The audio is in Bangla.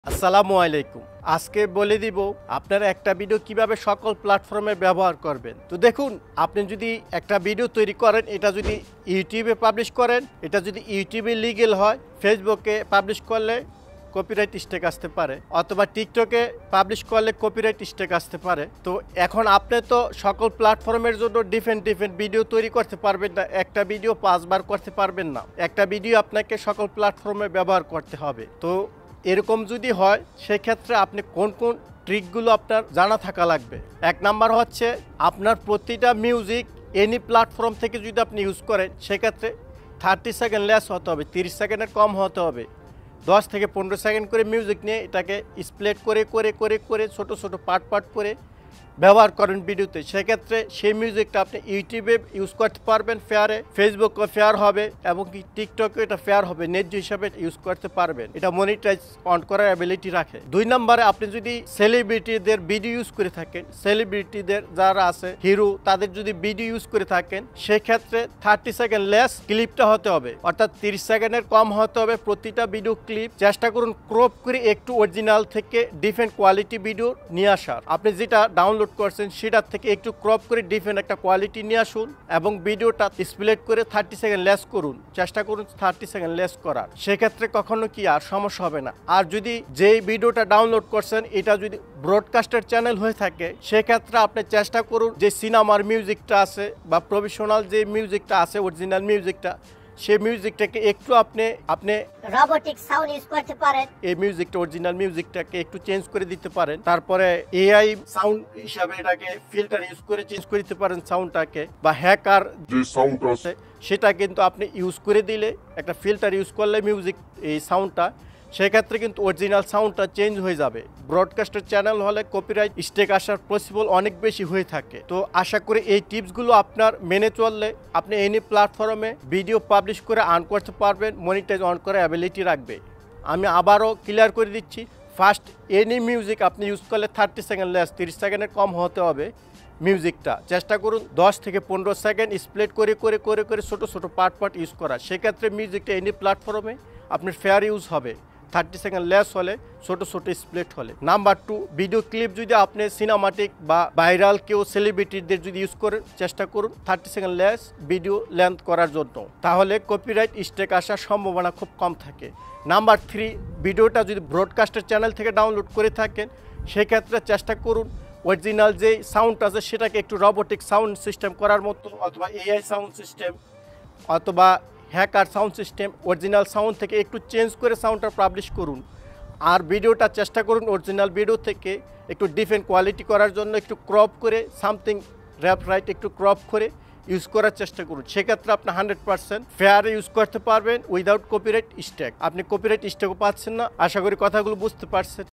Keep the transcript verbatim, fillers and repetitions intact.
আসসালামু আলাইকুম। আজকে বলে দিব আপনারা একটা ভিডিও কিভাবে সকল প্ল্যাটফর্মে ব্যবহার করবেন। তো দেখুন, আপনি যদি একটা ভিডিও তৈরি করেন, এটা যদি ইউটিউবে পাবলিশ করেন, এটা যদি ইউটিউবে লিগ্যাল হয়, ফেসবুকে পাবলিশ করলে কপিরাইট স্ট্রাইক আসতে পারে, অথবা টিকটকে পাবলিশ করলে কপিরাইট স্ট্রাইক আসতে পারে। তো এখন আপনি তো সকল প্ল্যাটফর্মের জন্য ডিফারেন্ট ডিফারেন্ট ভিডিও তৈরি করতে পারবেন না, একটা ভিডিও পাঁচবার করতে পারবেন না। একটা ভিডিও আপনাকে সকল প্ল্যাটফর্মে ব্যবহার করতে হবে। তো এরকম যদি হয়, সেক্ষেত্রে আপনি কোন কোন ট্রিকগুলো আপনার জানা থাকা লাগবে। এক নাম্বার হচ্ছে, আপনার প্রতিটা মিউজিক এনি প্ল্যাটফর্ম থেকে যদি আপনি ইউজ করেন, সেক্ষেত্রে থার্টি সেকেন্ড লেস হতে হবে, তিরিশ সেকেন্ডের কম হতে হবে। দশ থেকে পনেরো সেকেন্ড করে মিউজিক নিয়ে এটাকে স্প্লিট করে করে করে করে ছোটো ছোটো পার্ট পার্ট করে ব্যবহার করেন ভিডিওতে। সেক্ষেত্রে সেই মিউজিকটা আপনি ইউটিউবে ইউজ করতে পারবেন ফেয়ারে, ফেসবুকে ফেয়ার হবে, এবং কি টিকটকে এটা ফেয়ার হবে, ন্যায্য হিসাবে ইউজ করতে পারবেন। এটা মনিটাইজ অন করার অ্যাবিলিটি রাখে। দুই নম্বরে, আপনি যদি সেলিব্রিটিদের ভিডিও ইউজ করে থাকেন, সেলিব্রিটিদের যারা আছে হিরো, তাদের যদি ভিডিও ইউজ করে থাকেন, সেক্ষেত্রে থার্টি সেকেন্ড লেস ক্লিপটা হতে হবে, অর্থাৎ তিরিশ সেকেন্ডের কম হতে হবে প্রতিটা ভিডিও ক্লিপ। চেষ্টা করুন ক্রপ করে একটু অরিজিনাল থেকে ডিফারেন্ট কোয়ালিটি ভিডিও নিয়ে আসার। আপনি যেটা ডাউনলোড করছেন সেটার থেকে একটু ক্রপ করে ডিফারেন্ট একটা কোয়ালিটি নিয়ে আসুন, এবং ভিডিওটা স্প্লিট করে থার্টি সেকেন্ড লেস করুন। চেষ্টা করুন থার্টি সেকেন্ড লেস করার। সেক্ষেত্রে কখনো কি আর সমস্যা হবে না। আর যদি যেই ভিডিওটা ডাউনলোড করছেন এটা যদি ব্রডকাস্টের চ্যানেল হয়ে থাকে, সেক্ষেত্রে আপনি চেষ্টা করুন যে সিনেমার মিউজিকটা আছে বা প্রফেশনাল যে মিউজিকটা আছে, অরিজিনাল মিউজিকটা, সেই মিউজিকটাকে একটু আপনি আপনি রোবোটিক সাউন্ড ইউজ করতে পারেন। এই মিউজিকটা অরিজিনাল মিউজিকটাকে একটু চেঞ্জ করে দিতে পারেন। তারপরে এআই সাউন্ড হিসাবে এটাকে ফিল্টার ইউজ করে চেঞ্জ করে দিতে পারেন সাউন্ডটাকে, বা হ্যাকার যে সাউন্ড আছে সেটা কিন্তু আপনি ইউজ করে দিলে, একটা ফিল্টার ইউজ করলে মিউজিক এই সাউন্ডটা, সেক্ষেত্রে কিন্তু অরিজিনাল সাউন্ডটা চেঞ্জ হয়ে যাবে। ব্রডকাস্টের চ্যানেল হলে কপিরাইট স্ট্রাইক আসার পসিবল অনেক বেশি হয়ে থাকে। তো আশা করি এই টিপসগুলো আপনার মেনে চললে আপনি এনি প্ল্যাটফর্মে ভিডিও পাবলিশ করে আর্ন করতে পারবেন, মনিটাইজ অন করার অ্যাবিলিটি রাখবে। আমি আবারও ক্লিয়ার করে দিচ্ছি, ফার্স্ট এনি মিউজিক আপনি ইউজ করলে থার্টি সেকেন্ড লেস, তিরিশ সেকেন্ডের কম হতে হবে মিউজিকটা। চেষ্টা করুন দশ থেকে পনেরো সেকেন্ড স্প্লিট করে করে করে করে ছোটো ছোটো পার্ট পার্ট ইউজ করা। সেক্ষেত্রে মিউজিকটা এনি প্ল্যাটফর্মে আপনার ফেয়ার ইউজ হবে, থার্টি সেকেন্ড লেস হলে, ছোটো ছোটো স্প্লিট হলে। নাম্বার টু, ভিডিও ক্লিপ যদি আপনি সিনেমাটিক বা ভাইরাল কেউ সেলিব্রিটিদের যদি ইউজ করেন, চেষ্টা করুন thirty second less video length করার জন্য, তাহলে কপিরাইট স্ট্রাইক আসার সম্ভাবনা খুব কম থাকে। নাম্বার থ্রি, ভিডিওটা যদি ব্রডকাস্টের চ্যানেল থেকে ডাউনলোড করে থাকেন, সেক্ষেত্রে চেষ্টা করুন অরিজিনাল যে সাউন্ড আছে সেটাকে একটু রোবোটিক সাউন্ড সিস্টেম করার মতো, অথবা এআই সাউন্ড সিস্টেম, অথবা hacker sound system, original sound থেকে একটু চেঞ্জ করে সাউন্ডটা পাবলিশ করুন। আর ভিডিওটা চেষ্টা করুন অরিজিনাল ভিডিও থেকে একটু ডিফারেন্ট কোয়ালিটি করার জন্য একটু ক্রপ করে, সামথিং র্যাপ রাইট একটু ক্রপ করে ইউজ করার চেষ্টা করুন। সেক্ষেত্রে আপনি হান্ড্রেড পার্সেন্ট ফেয়ার ইউজ করতে পারবেন উইদাউট কপিরাইট স্ট্রাইক। আপনি কপিরাইট স্ট্রাইকও পাচ্ছেন না। আশা করি কথাগুলো বুঝতে পারছেন।